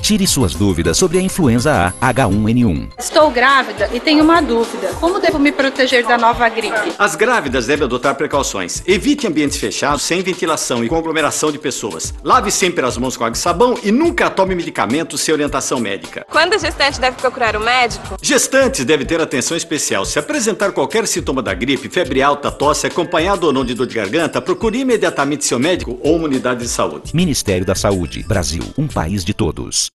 Tire suas dúvidas sobre a influenza A H1N1. Estou grávida e tenho uma dúvida. Como devo me proteger da nova gripe? As grávidas devem adotar precauções. Evite ambientes fechados, sem ventilação e com aglomeração de pessoas. Lave sempre as mãos com água e sabão e nunca tome medicamentos sem orientação médica. Quando a gestante deve procurar um médico? Gestantes devem ter atenção especial. Se apresentar qualquer sintoma da gripe, febre alta, tosse, acompanhado ou não de dor de garganta, procure imediatamente seu médico ou uma unidade de saúde. Ministério da Saúde. Brasil, um país de todos.